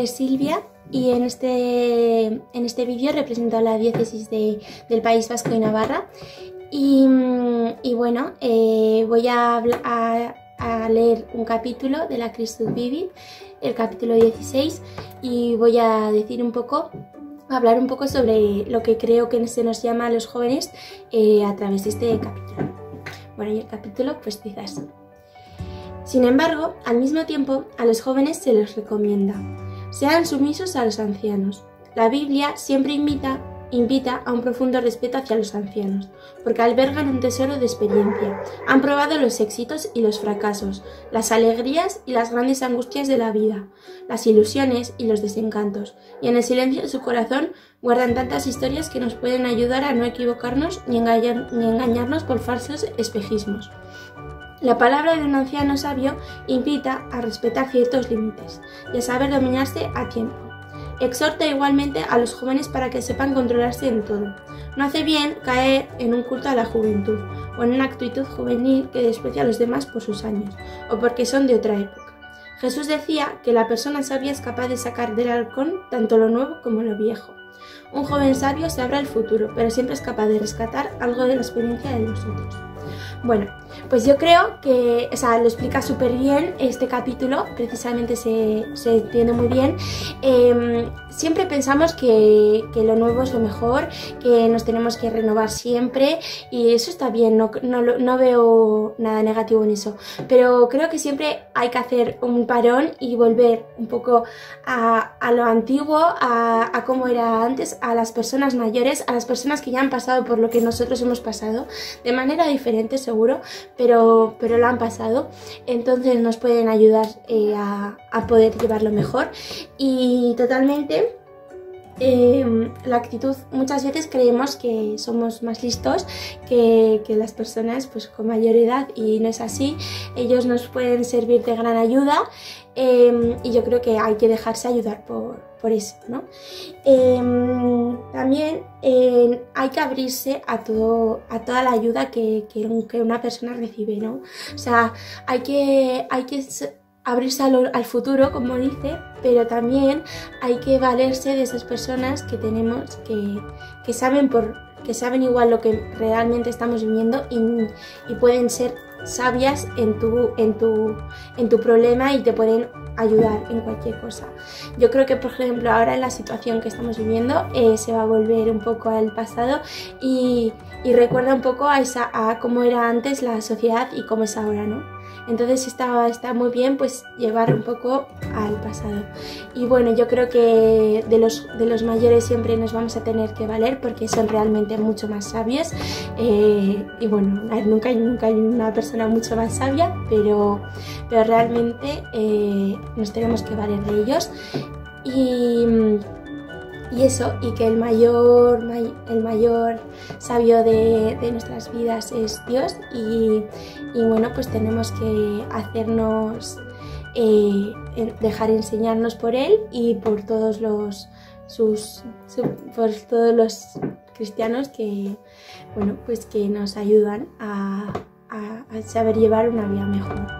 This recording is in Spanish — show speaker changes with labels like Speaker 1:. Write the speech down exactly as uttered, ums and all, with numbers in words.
Speaker 1: Silvia y en este, en este vídeo represento a la diócesis de, del País Vasco y Navarra. Y, y bueno, eh, voy a, a, a leer un capítulo de la Christus Vivit, el capítulo dieciséis, y voy a decir un poco, hablar un poco sobre lo que creo que se nos llama a los jóvenes eh, a través de este capítulo. Bueno, y el capítulo pues dice así. Sin embargo, al mismo tiempo, a los jóvenes se les recomienda: sean sumisos a los ancianos. La Biblia siempre invita, invita a un profundo respeto hacia los ancianos, porque albergan un tesoro de experiencia. Han probado los éxitos y los fracasos, las alegrías y las grandes angustias de la vida, las ilusiones y los desencantos, y en el silencio de su corazón guardan tantas historias que nos pueden ayudar a no equivocarnos ni engañar, ni engañarnos por falsos espejismos. La palabra de un anciano sabio invita a respetar ciertos límites y a saber dominarse a tiempo. Exhorta igualmente a los jóvenes para que sepan controlarse en todo. No hace bien caer en un culto a la juventud o en una actitud juvenil que desprecia a los demás por sus años o porque son de otra época. Jesús decía que la persona sabia es capaz de sacar del halcón tanto lo nuevo como lo viejo. Un joven sabio sabrá el futuro, pero siempre es capaz de rescatar algo de la experiencia de los otros. Bueno, pues yo creo que, o sea, lo explica súper bien este capítulo, precisamente se, se entiende muy bien. Eh, siempre pensamos que, que lo nuevo es lo mejor, que nos tenemos que renovar siempre, y eso está bien, no, no, no veo nada negativo en eso, pero creo que siempre hay que hacer un parón y volver un poco a, a lo antiguo, a, a cómo era antes, a las personas mayores, a las personas que ya han pasado por lo que nosotros hemos pasado, de manera diferente seguro, pero, pero lo han pasado, entonces nos pueden ayudar eh, a, a poder llevarlo mejor. Y totalmente eh, la actitud, muchas veces creemos que somos más listos que, que las personas pues con mayor edad, y no es así. Ellos nos pueden servir de gran ayuda, eh, y yo creo que hay que dejarse ayudar por, por eso, ¿no? Eh, también eh, hay que abrirse a, todo, a toda la ayuda que, que, que una persona recibe, ¿no? O sea, hay que, hay que abrirse al, al futuro, como dice, pero también hay que valerse de esas personas que tenemos, que, que, saben, por, que saben igual lo que realmente estamos viviendo y, y pueden ser sabias en tu, en, tu, en tu problema y te pueden ayudar en cualquier cosa. Yo creo que, por ejemplo, ahora en la situación que estamos viviendo eh, se va a volver un poco al pasado y, y recuerda un poco a, esa, a cómo era antes la sociedad y cómo es ahora, ¿no? Entonces está, está muy bien pues llevar un poco al pasado. Y bueno, yo creo que de los, de los mayores siempre nos vamos a tener que valer porque son realmente mucho más sabios. Eh, y bueno, nunca, nunca hay una persona mucho más sabia, pero, pero realmente eh, nos tenemos que valer de ellos. Y... Y eso, y que el mayor, el mayor sabio de, de nuestras vidas es Dios, y, y bueno, pues tenemos que hacernos, eh, dejar enseñarnos por Él y por todos los, sus, su, por todos los cristianos que, bueno, pues que nos ayudan a, a, a saber llevar una vida mejor.